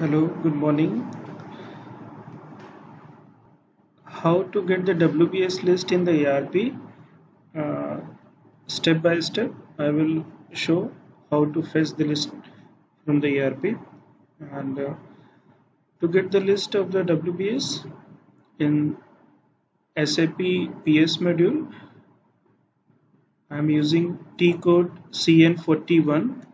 Hello, good morning. How to get the WBS list in the ERP? Uh, Step by step, I will show how to fetch the list from the ERP. And to get the list of the WBS in SAP PS module, I am using T code CN41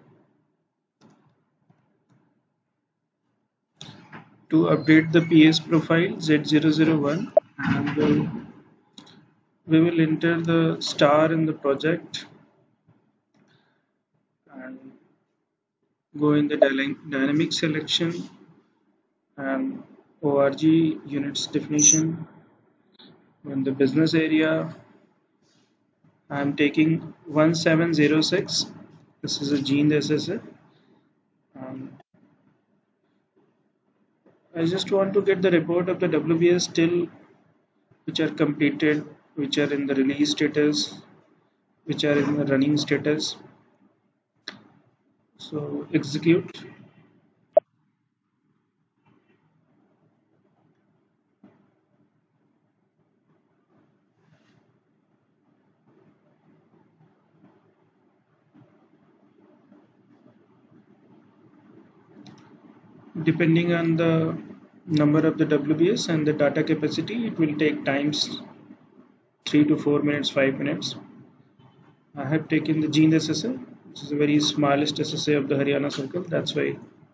to update the PS profile Z001, and we will enter the star in the project and go in the dynamic selection and org units definition. In the business area, I'm taking 1706. This is a gene SSA. um, I just want to get the report of the WBS still which are completed, which are in the release status, which are in the running status. So execute. Depending on the number of the WBS and the data capacity, it will take times 3 to 4 minutes, 5 minutes. I have taken the gene SSA, which is the very smallest SSA of the Haryana circle. That's why.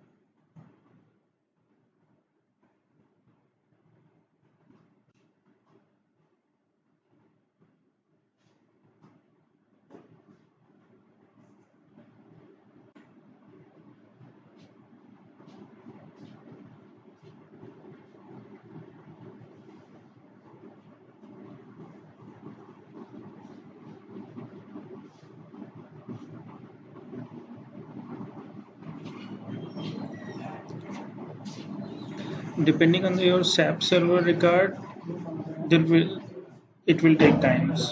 Depending on your SAP server record, there will it will take times.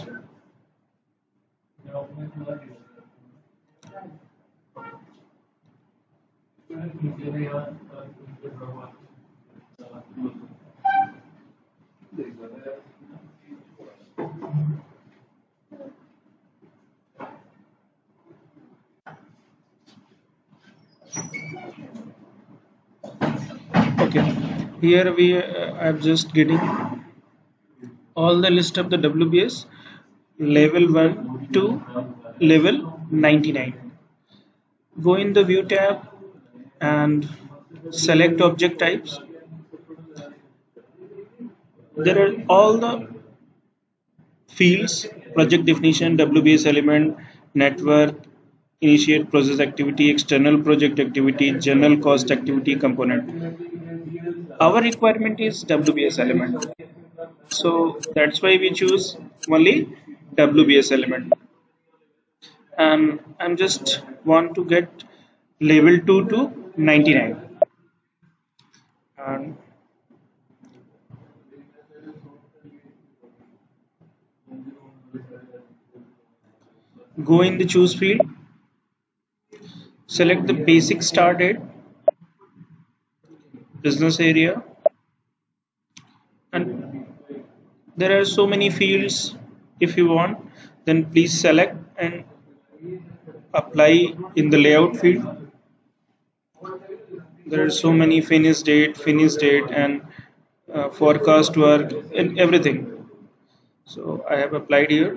Okay, here we I'm just getting all the list of the WBS level 1 to level 99. Go in the view tab and select object types. There are all the fields: project definition, WBS element, network, initiate process activity, external project activity, general cost activity component. Our requirement is WBS element, so that's why we choose only WBS element. And I'm just want to get level 2 to 99. And go in the choose field, select the basic start date, business area, and there are so many fields. If you want, then please select and apply in the layout field. There are so many finish date, and forecast work, and everything. So I have applied here.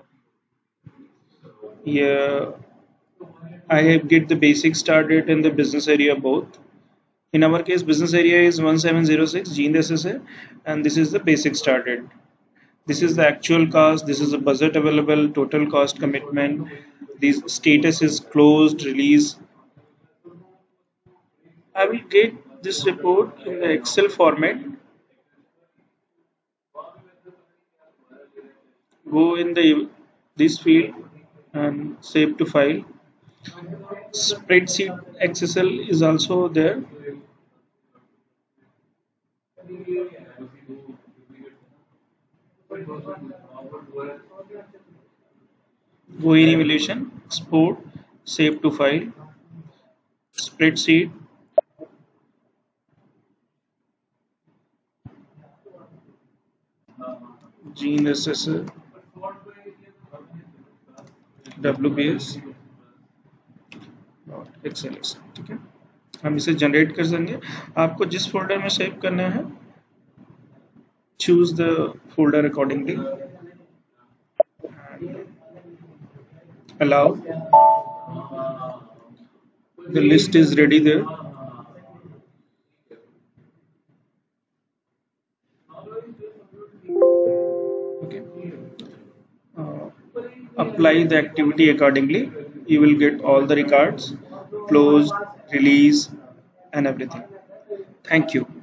Here I have get the basic start date and the business area both. In our case, business area is 1706 gene SSA, and this is the basic start date. This is the actual cost. This is the budget available, total cost commitment. This status is closed, release. I will get this report in the Excel format. Go in the this field and save to file. Spreadsheet XSL is also there. Go in evaluation, export, save to file, spreadsheet, जीन एस WBS XLS, ठीक है। हम इसे generate कर देंगे। आपको जिस फोल्डर में सेव करना है, choose the folder accordingly, allow, the list is ready there. Okay, uh, apply the activity accordingly. You will get all the records closed, release, and everything. Thank you.